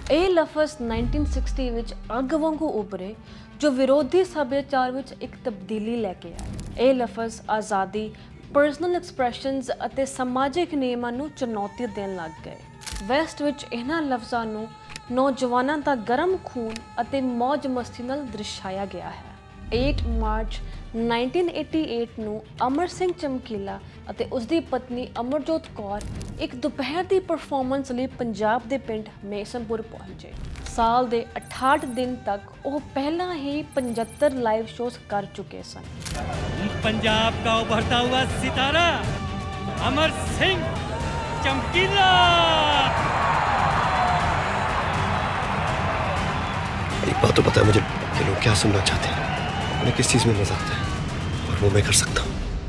ਇਹ ਲਫ਼ਜ਼ 1960 ਵਿੱਚ ਅੱਗ ਵਾਂਗੂ ਉਭਰੇ ਜੋ ਵਿਰੋਧੀ ਸੱਭਿਆਚਾਰ ਵਿੱਚ ਇੱਕ ਤਬਦੀਲੀ ਲੈ ਕੇ ਆਇਆ। ਇਹ ਲਫ਼ਜ਼ ਆਜ਼ਾਦੀ, ਪਰਸਨਲ ਐਕਸਪ੍ਰੈਸ਼ਨਸ ਅਤੇ ਸਮਾਜਿਕ ਨਿਯਮਾਂ ਨੂੰ ਚੁਣੌਤੀ ਦੇਣ ਲੱਗ ਗਏ। ਵੈਸਟ ਵਿੱਚ ਇਹਨਾਂ ਲਫ਼ਜ਼ਾਂ ਨੂੰ ਨੌਜਵਾਨਾਂ ਦਾ ਗਰਮ ਖੂਨ ਅਤੇ ਮੌਜ ਮਸਤੀ ਨਾਲ ਦਰਸਾਇਆ ਗਿਆ ਹੈ। 8 ਮਾਰਚ 1988 ਨੂੰ ਅਮਰ ਸਿੰਘ ਚਮਕੀਲਾ ਅਤੇ ਉਸਦੀ ਪਤਨੀ ਅਮਰਜੋਤ ਕੌਰ ਇੱਕ ਦੁਪਹਿਰ ਦੀ ਪਰਫਾਰਮੈਂਸ ਲਈ ਪੰਜਾਬ ਦੇ ਪਿੰਡ ਮੇਸਮਪੁਰ ਪਹੁੰਚੇ। ਸਾਲ ਦੇ 68 ਦਿਨ ਤੱਕ ਉਹ ਪਹਿਲਾਂ ਹੀ 75 ਲਾਈਵ ਸ਼ੋਜ਼ ਕਰ ਚੁੱਕੇ ਸਨ। पंजाब का उभरता हुआ सितारा अमर सिंह चमकीला। एक बात तो पता है मुझे कि लोग क्या सुनना चाहते हैं, उन्हें किस चीज़ में मजा आता है और वो मैं कर सकता हूँ।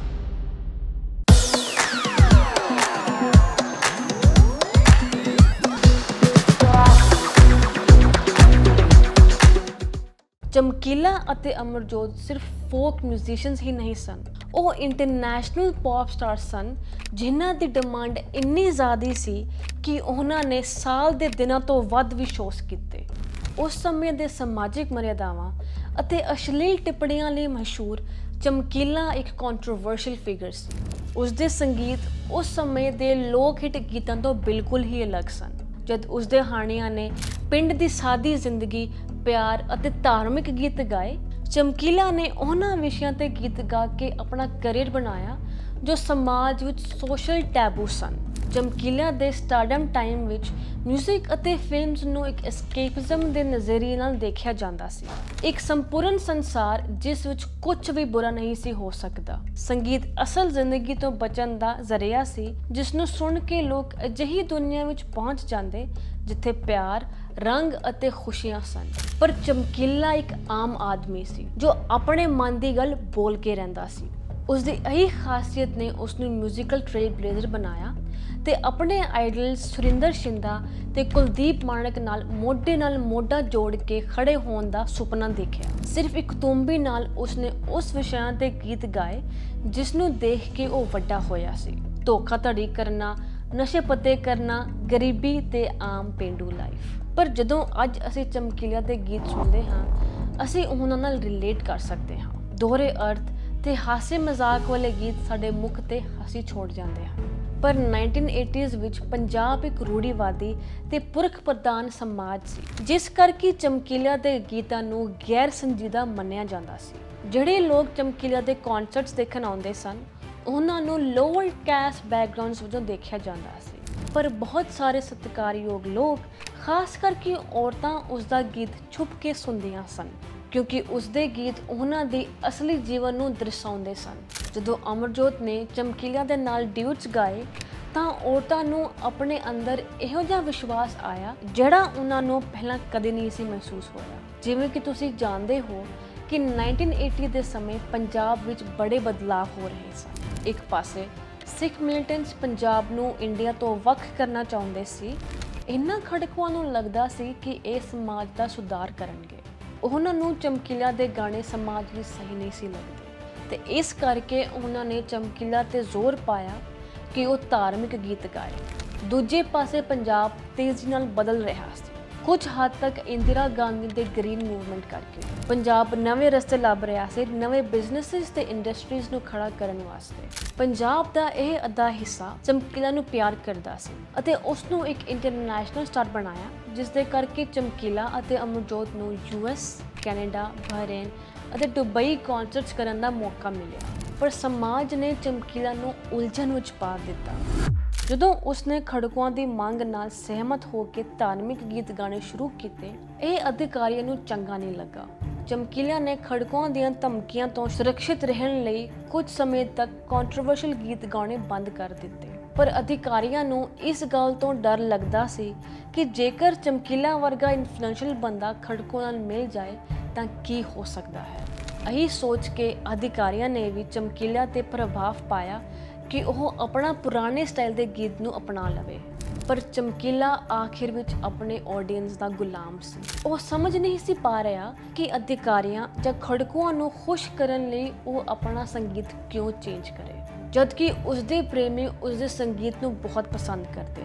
ਚਮਕੀਲਾ ਅਤੇ ਅਮਰਜੋਤ ਸਿਰਫ ਫੋਕ ਮਿਊਜ਼ੀਸ਼ੀਅਨਸ ਹੀ ਨਹੀਂ ਸਨ, ਉਹ ਇੰਟਰਨੈਸ਼ਨਲ ਪੌਪ ਸਟਾਰ ਸਨ ਜਿਨ੍ਹਾਂ ਦੀ ਡਿਮਾਂਡ ਇੰਨੀ ਜ਼ਿਆਦਾ ਸੀ ਕਿ ਉਹਨਾਂ ਨੇ ਸਾਲ ਦੇ ਦਿਨਾਂ ਤੋਂ ਵੱਧ ਵੀ ਸ਼ੋਅਸ ਕੀਤੇ। ਉਸ ਸਮੇਂ ਦੇ ਸਮਾਜਿਕ ਮਰਿਆਦਾਵਾਂ ਅਤੇ ਅਸ਼ਲੀਲ ਟਿੱਪਣੀਆਂ ਲਈ ਮਸ਼ਹੂਰ ਚਮਕੀਲਾ ਇੱਕ ਕੰਟਰੋਵਰਸ਼ੀਅਲ ਫਿਗਰ ਸੀ। ਉਸਦੇ ਸੰਗੀਤ ਉਸ ਸਮੇਂ ਦੇ ਲੋਕ ਹਿੱਟ ਗੀਤਾਂ ਤੋਂ ਬਿਲਕੁਲ ਹੀ ਅਲੱਗ ਸਨ। ਜਦ ਉਸਦੇ ਹਾਣੀਆਂ ਨੇ ਪਿੰਡ ਦੀ ਸਾਦੀ ਜ਼ਿੰਦਗੀ, ਪਿਆਰ ਅਤੇ ਧਾਰਮਿਕ ਗੀਤ ਗਾਏ, ਚਮਕੀਲਾ ਨੇ ਉਹਨਾਂ ਵਿਸ਼ਿਆਂ ਤੇ ਗੀਤ ਗਾ ਕੇ ਆਪਣਾ ਕੈਰੀਅਰ ਬਣਾਇਆ ਜੋ ਸਮਾਜ ਵਿੱਚ ਸੋਸ਼ਲ ਟੈਬੂ ਸਨ। ਚਮਕੀਲਾ ਦੇ ਸਟਾਰਡਮ ਟਾਈਮ ਵਿੱਚ ਮਿਊਜ਼ਿਕ ਅਤੇ ਫਿਲਮਸ ਨੂੰ ਇੱਕ ਐਸਕੇਪਿਜ਼ਮ ਦੇ ਨਜ਼ਰੀਏ ਨਾਲ ਦੇਖਿਆ ਜਾਂਦਾ ਸੀ, ਇੱਕ ਸੰਪੂਰਨ ਸੰਸਾਰ ਜਿਸ ਵਿੱਚ ਕੁਝ ਵੀ ਬੁਰਾ ਨਹੀਂ ਸੀ ਹੋ ਸਕਦਾ। ਸੰਗੀਤ ਅਸਲ ਜ਼ਿੰਦਗੀ ਤੋਂ ਬਚਣ ਦਾ ਜ਼ਰੀਆ ਸੀ ਜਿਸ ਨੂੰ ਸੁਣ ਕੇ ਲੋਕ ਅਜਿਹੀ ਦੁਨੀਆ ਵਿੱਚ ਪਹੁੰਚ ਜਾਂਦੇ ਜਿੱਥੇ ਪਿਆਰ, ਰੰਗ ਅਤੇ ਖੁਸ਼ੀਆਂ ਸਨ। ਪਰ ਚਮਕੀਲਾ ਇੱਕ ਆਮ ਆਦਮੀ ਸੀ ਜੋ ਆਪਣੇ ਮਨ ਦੀ ਗੱਲ ਬੋਲ ਕੇ ਰਹਿੰਦਾ ਸੀ। ਉਸਦੀ ਇਹੀ ਖਾਸੀਅਤ ਨੇ ਉਸਨੂੰ ਮਿਊਜ਼ੀਕਲ ਟ੍ਰੇਲ ਬਲੇਜ਼ਰ ਬਣਾਇਆ ਤੇ ਆਪਣੇ ਆਈਡਲ ਸੁਰਿੰਦਰ ਸ਼ਿੰਦਾ ਤੇ ਕੁਲਦੀਪ ਮਾਣਕ ਨਾਲ ਮੋਢਾ ਜੋੜ ਕੇ ਖੜੇ ਹੋਣ ਦਾ ਸੁਪਨਾ ਦੇਖਿਆ। ਸਿਰਫ ਇੱਕ ਤੁੰਬੀ ਨਾਲ ਉਸਨੇ ਉਸ ਵਿਸ਼ਿਆਂ ਤੇ ਗੀਤ ਗਾਏ ਜਿਸ ਨੂੰ ਦੇਖ ਕੇ ਉਹ ਵੱਡਾ ਹੋਇਆ ਸੀ। ਧੋਖਾਧੜੀ ਕਰਨਾ, ਨਸ਼ੇ ਪੱਤੇ ਕਰਨਾ, ਗਰੀਬੀ ਤੇ ਆਮ ਪੇਂਡੂ ਲਾਈਫ। ਪਰ ਜਦੋਂ ਅੱਜ ਅਸੀਂ ਚਮਕੀਲਾ ਦੇ ਗੀਤ ਸੁਣਦੇ ਹਾਂ, ਅਸੀਂ ਉਹਨਾਂ ਨਾਲ ਰਿਲੇਟ ਕਰ ਸਕਦੇ ਹਾਂ। ਦੋਹਰੇ ਅਰਥ ਤੇ ਹਾਸੇ ਮਜ਼ਾਕ ਵਾਲੇ ਗੀਤ ਸਾਡੇ ਮੁੱਖ ਤੇ ਹੱਸੀ ਛੋੜ ਜਾਂਦੇ ਹਨ। ਪਰ 1980s ਵਿੱਚ ਪੰਜਾਬ ਇੱਕ ਰੂੜੀਵਾਦੀ ਤੇ ਪੁਰਖ ਪ੍ਰਧਾਨ ਸਮਾਜ ਸੀ, ਜਿਸ ਕਰਕੇ ਚਮਕੀਲਾ ਦੇ ਗੀਤਾਂ ਨੂੰ ਗੈਰ ਸੰਜੀਦਾ ਮੰਨਿਆ ਜਾਂਦਾ ਸੀ। ਜਿਹੜੇ ਲੋਕ ਚਮਕੀਲਾ ਦੇ ਕਨਸਰਟਸ ਦੇਖਣ ਆਉਂਦੇ ਸਨ, ਉਹਨਾਂ ਨੂੰ ਲੋਅਰ ਕਾਸਟ ਬੈਕਗ੍ਰਾਉਂਡਸ ਵਜੋਂ ਦੇਖਿਆ ਜਾਂਦਾ ਸੀ। ਪਰ ਬਹੁਤ ਸਾਰੇ ਸਤਿਕਾਰਯੋਗ ਲੋਕ, ਖਾਸ ਕਰਕੇ ਔਰਤਾਂ, ਉਸਦਾ ਗੀਤ ਛੁਪ ਕੇ ਸੁਣਦੀਆਂ ਸਨ ਕਿਉਂਕਿ ਉਸਦੇ ਗੀਤ ਉਹਨਾਂ ਦੀ ਅਸਲੀ ਜੀਵਨ ਨੂੰ ਦਰਸਾਉਂਦੇ ਸਨ। ਜਦੋਂ ਅਮਰਜੋਤ ਨੇ ਚਮਕੀਲਾ ਦੇ ਨਾਲ ਡਿਊਟਸ ਗਾਏ ਤਾਂ ਔਰਤਾਂ ਨੂੰ ਆਪਣੇ ਅੰਦਰ ਇਹੋ ਜਿਹਾ ਵਿਸ਼ਵਾਸ ਆਇਆ ਜਿਹੜਾ ਉਹਨਾਂ ਨੂੰ ਪਹਿਲਾਂ ਕਦੇ ਨਹੀਂ ਸੀ ਮਹਿਸੂਸ ਹੋਇਆ। ਜਿਵੇਂ ਕਿ ਤੁਸੀਂ ਜਾਣਦੇ ਹੋ ਕਿ 1980 ਦੇ ਸਮੇਂ ਪੰਜਾਬ ਵਿੱਚ ਬੜੇ ਬਦਲਾਅ ਹੋ ਰਹੇ ਸਨ। ਇੱਕ ਪਾਸੇ ਸਿੱਖ ਮਿਲੀਟੈਂਟਸ ਪੰਜਾਬ ਨੂੰ ਇੰਡੀਆ ਤੋਂ ਵੱਖ ਕਰਨਾ ਚਾਹੁੰਦੇ ਸੀ। ਇਹਨਾਂ ਖੜਕੂਆਂ ਨੂੰ ਲੱਗਦਾ ਸੀ ਕਿ ਇਹ ਸਮਾਜ ਦਾ ਸੁਧਾਰ ਕਰਨਗੇ। ਉਹਨਾਂ ਨੂੰ ਚਮਕੀਲਾ ਦੇ ਗਾਣੇ ਸਮਾਜ ਲਈ ਸਹੀ ਨਹੀਂ ਸੀ ਲੱਗਦੇ ਤੇ ਇਸ ਕਰਕੇ ਉਹਨਾਂ ਨੇ ਚਮਕੀਲਾ ਤੇ ਜ਼ੋਰ ਪਾਇਆ ਕਿ ਉਹ ਧਾਰਮਿਕ ਗੀਤ ਗਾਏ। ਦੂਜੇ ਪਾਸੇ ਪੰਜਾਬ ਤੇਜ਼ੀ ਨਾਲ ਬਦਲ ਰਿਹਾ ਸੀ, ਕੁਝ ਹੱਦ ਤੱਕ ਇੰਦਰਾ ਗਾਂਧੀ ਦੇ ਗ੍ਰੀਨ ਮੂਵਮੈਂਟ ਕਰਕੇ। ਪੰਜਾਬ ਨਵੇਂ ਰਸਤੇ ਲੱਭ ਰਿਹਾ ਸੀ, ਨਵੇਂ ਬਿਜ਼ਨੈਸਿਸ ਤੇ ਇੰਡਸਟਰੀਜ਼ ਨੂੰ ਖੜਾ ਕਰਨ ਵਾਸਤੇ। ਪੰਜਾਬ ਦਾ ਇਹ ਅੱਧਾ ਹਿੱਸਾ ਚਮਕੀਲਾ ਨੂੰ ਪਿਆਰ ਕਰਦਾ ਸੀ ਅਤੇ ਉਸ ਨੂੰ ਇੱਕ ਇੰਟਰਨੈਸ਼ਨਲ ਸਟਾਰ ਬਣਾਇਆ, ਜਿਸ ਦੇ ਕਰਕੇ ਚਮਕੀਲਾ ਅਤੇ ਅਮਰਜੋਤ ਨੂੰ US, ਕੈਨੇਡਾ, ਬਹਰੀਨ ਅਤੇ ਦੁਬਈ ਕਨਸਰਟਸ ਕਰਨ ਦਾ ਮੌਕਾ ਮਿਲਿਆ। ਪਰ ਸਮਾਜ ਨੇ ਚਮਕੀਲਾ ਨੂੰ ਉਲਝਣ ਵਿੱਚ ਪਾ ਦਿੱਤਾ। ਜਦੋਂ ਉਸਨੇ ਖੜਕੂਆਂ ਦੀ ਮੰਗ ਨਾਲ ਸਹਿਮਤ ਹੋ ਕੇ ਧਾਰਮਿਕ ਗੀਤ ਗਾਣੇ ਸ਼ੁਰੂ ਕੀਤੇ, ਇਹ ਅਧਿਕਾਰੀਆਂ ਨੂੰ ਚੰਗਾ ਨਹੀਂ ਲੱਗਾ। ਚਮਕੀਲਾ ਨੇ ਖੜਕੂਆਂ ਦੀਆਂ ਧਮਕੀਆਂ ਤੋਂ ਸੁਰੱਖਿਅਤ ਰਹਿਣ ਲਈ ਕੁਝ ਸਮੇਂ ਤੱਕ ਕੰਟਰੋਵਰਸ਼ੀਅਲ ਗੀਤ ਗਾਉਣੇ ਬੰਦ ਕਰ ਦਿੱਤੇ। ਪਰ ਅਧਿਕਾਰੀਆਂ ਨੂੰ ਇਸ ਗੱਲ ਤੋਂ ਡਰ ਲੱਗਦਾ ਸੀ ਕਿ ਜੇਕਰ ਚਮਕੀਲਾ ਵਰਗਾ ਇਨਫਲੂਐਂਸ਼ੀਅਲ ਬੰਦਾ ਖੜਕੂਆਂ ਨਾਲ ਮਿਲ ਜਾਏ ਤਾਂ ਕੀ ਹੋ ਸਕਦਾ ਹੈ। ਇਹੀ ਸੋਚ ਕੇ ਅਧਿਕਾਰੀਆਂ ਨੇ ਵੀ ਚਮਕੀਲਾ ਤੇ ਪ੍ਰਭਾਵ ਪਾਇਆ ਕਿ ਉਹ ਆਪਣਾ ਪੁਰਾਣੇ ਸਟਾਈਲ ਦੇ ਗੀਤ ਨੂੰ ਅਪਣਾ ਲਵੇ। ਪਰ ਚਮਕੀਲਾ ਆਖਿਰ ਵਿੱਚ ਆਪਣੇ ਆਡੀਅנס ਦਾ ਗੁਲਾਮ ਸੀ। ਉਹ ਸਮਝ ਨਹੀਂ ਸੀ ਪਾ ਰਿਹਾ ਕਿ ਅਧਿਕਾਰੀਆਂ ਜਾਂ ਖੜਕੂਆਂ ਨੂੰ ਖੁਸ਼ ਕਰਨ ਲਈ ਉਹ ਆਪਣਾ ਸੰਗੀਤ ਕਿਉਂ ਚੇਂਜ ਕਰੇ, ਜਦਕਿ ਉਸਦੇ ਪ੍ਰੇਮੀ ਉਸਦੇ ਸੰਗੀਤ ਨੂੰ ਬਹੁਤ ਪਸੰਦ ਕਰਦੇ ਸਨ।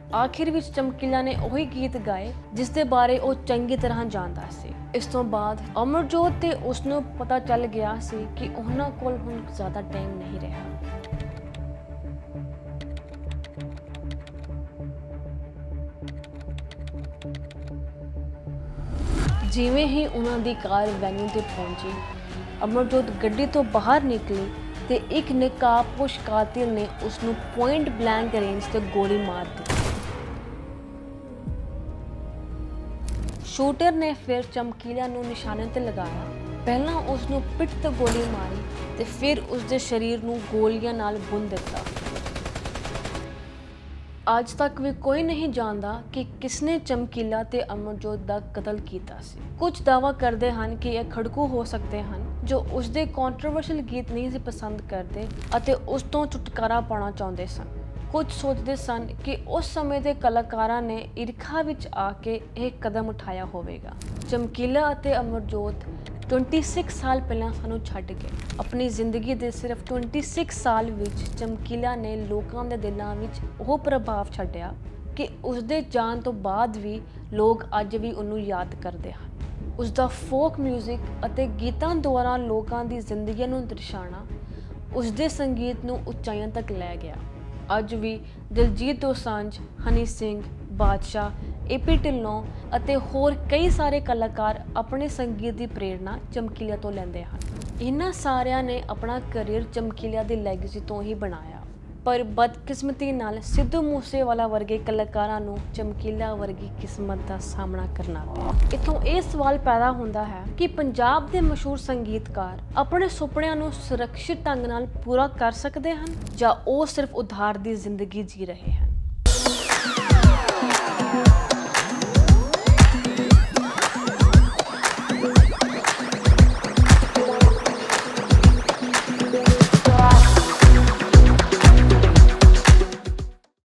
ਆਖਿਰ ਵਿੱਚ ਚਮਕੀਲਾ ਨੇ ਉਹੀ ਗੀਤ ਗਾਏ ਜਿਸ ਦੇ ਬਾਰੇ ਉਹ ਚੰਗੀ ਤਰ੍ਹਾਂ ਜਾਣਦਾ ਸੀ। ਇਸ ਤੋਂ ਬਾਅਦ ਅਮਰਜੋਤ ਤੇ ਉਸ ਨੂੰ ਪਤਾ ਚੱਲ ਗਿਆ ਸੀ ਕਿ ਉਹਨਾਂ ਕੋਲ ਹੁਣ ਜ਼ਿਆਦਾ ਟਾਈਮ ਨਹੀਂ ਰਿਹਾ। ਜਿਵੇਂ ਹੀ ਉਹਨਾਂ ਦੀ ਕਾਰ ਵੈਨਿਊ ਤੇ ਪਹੁੰਚੀ, ਅਮਰਜੋਤ ਗੱਡੀ ਤੋਂ ਬਾਹਰ ਨਿਕਲੀ ਤੇ ਇੱਕ ਨਕਾਬਪੋਸ਼ ਕਾਤਿਲ ਨੇ ਉਸ ਨੂੰ ਪੁਆਇੰਟ ਬਲੈਂਕ ਰੇਂਜ ਤੇ ਗੋਲੀ ਮਾਰ ਦਿੱਤੀ। ਸ਼ੂਟਰ ਨੇ ਫਿਰ ਚਮਕੀਲਾ ਨੂੰ ਨਿਸ਼ਾਨੇ ਤੇ ਲਗਾਇਆ। ਪਹਿਲਾਂ ਉਸ ਨੂੰ ਪਿੱਠ ਤੇ ਗੋਲੀ ਮਾਰੀ ਤੇ ਫਿਰ ਉਸ ਦੇ ਸਰੀਰ ਨੂੰ ਗੋਲੀਆਂ ਨਾਲ ਬੁੰਨ ਦਿੱਤਾ। ਅੱਜ ਤੱਕ ਵੀ ਕੋਈ ਨਹੀਂ ਜਾਣਦਾ ਕਿ ਕਿਸਨੇ ਚਮਕੀਲਾ ਤੇ ਅਮਰਜੋਤ ਦਾ ਕਤਲ ਕੀਤਾ ਸੀ। ਕੁਝ ਦਾਅਵਾ ਕਰਦੇ ਹਨ ਕਿ ਇਹ ਖੜਕੂ ਹੋ ਸਕਦੇ ਹਨ ਜੋ ਉਸ ਦੇ ਕੰਟਰੋਵਰਸ਼ੀਅਲ ਗੀਤ ਨਹੀਂ ਸੀ ਪਸੰਦ ਕਰਦੇ ਅਤੇ ਉਸ ਤੋਂ ਛੁਟਕਾਰਾ ਪਾਉਣਾ ਚਾਹੁੰਦੇ ਸਨ। ਕੁਝ ਸੋਚਦੇ ਸਨ ਕਿ ਉਸ ਸਮੇਂ ਦੇ ਕਲਾਕਾਰਾਂ ਨੇ ਈਰਖਾ ਵਿੱਚ ਆ ਕੇ ਇਹ ਕਦਮ ਉਠਾਇਆ ਹੋਵੇਗਾ। ਚਮਕੀਲਾ ਅਤੇ ਅਮਰਜੋਤ 26 ਸਾਲ ਪਹਿਲਾਂ ਸਾਨੂੰ ਛੱਡ ਗਏ। ਆਪਣੀ ਜ਼ਿੰਦਗੀ ਦੇ ਸਿਰਫ 26 ਸਾਲ ਵਿੱਚ ਚਮਕੀਲਾ ਨੇ ਲੋਕਾਂ ਦੇ ਦਿਲਾਂ ਵਿੱਚ ਉਹ ਪ੍ਰਭਾਵ ਛੱਡਿਆ ਕਿ ਉਸ ਦੇ ਜਾਣ ਤੋਂ ਬਾਅਦ ਵੀ ਲੋਕ ਅੱਜ ਵੀ ਉਹਨੂੰ ਯਾਦ ਕਰਦੇ ਹਨ। ਉਸ ਦਾ ਫੋਕ ਮਿਊਜ਼ਿਕ ਅਤੇ ਗੀਤਾਂ ਦੁਆਰਾ ਲੋਕਾਂ ਦੀ ਜ਼ਿੰਦਗੀ ਨੂੰ ਦਰਸਾਉਣਾ ਉਸ ਦੇ ਸੰਗੀਤ ਨੂੰ ਉਚਾਈਆਂ ਤੱਕ ਲੈ ਗਿਆ। ਅੱਜ ਵੀ ਦਿਲਜੀਤ ਦੋਸਾਂਝ, ਹਨੀ ਸਿੰਘ, ਬਾਦਸ਼ਾਹ, AP ਢਿੱਲੋਂ ਅਤੇ ਹੋਰ ਕਈ ਸਾਰੇ ਕਲਾਕਾਰ ਆਪਣੇ ਸੰਗੀਤ ਦੀ ਪ੍ਰੇਰਨਾ ਚਮਕੀਲਾ ਤੋਂ ਲੈਂਦੇ ਹਨ। ਇਹਨਾਂ ਸਾਰਿਆਂ ਨੇ ਆਪਣਾ ਕੈਰੀਅਰ ਚਮਕੀਲਾ ਦੀ ਲੈਗੇਸੀ ਤੋਂ ਹੀ ਬਣਾਇਆ, ਪਰ ਬਦਕਿਸਮਤੀ ਨਾਲ ਸਿੱਧੂ ਮੂਸੇਵਾਲਾ ਵਰਗੇ ਕਲਾਕਾਰਾਂ ਨੂੰ ਚਮਕੀਲਾ ਵਰਗੀ ਕਿਸਮਤ ਦਾ ਸਾਹਮਣਾ ਕਰਨਾ ਪਿਆ। ਇੱਥੋਂ ਇਹ ਸਵਾਲ ਪੈਦਾ ਹੁੰਦਾ ਹੈ ਕਿ ਪੰਜਾਬ ਦੇ ਮਸ਼ਹੂਰ ਸੰਗੀਤਕਾਰ ਆਪਣੇ ਸੁਪਨਿਆਂ ਨੂੰ ਸੁਰੱਖਿਅਤ ਢੰਗ ਨਾਲ ਪੂਰਾ ਕਰ ਸਕਦੇ ਹਨ ਜਾਂ ਉਹ ਸਿਰਫ ਉਧਾਰ ਦੀ ਜ਼ਿੰਦਗੀ ਜੀ ਰਹੇ ਹਨ।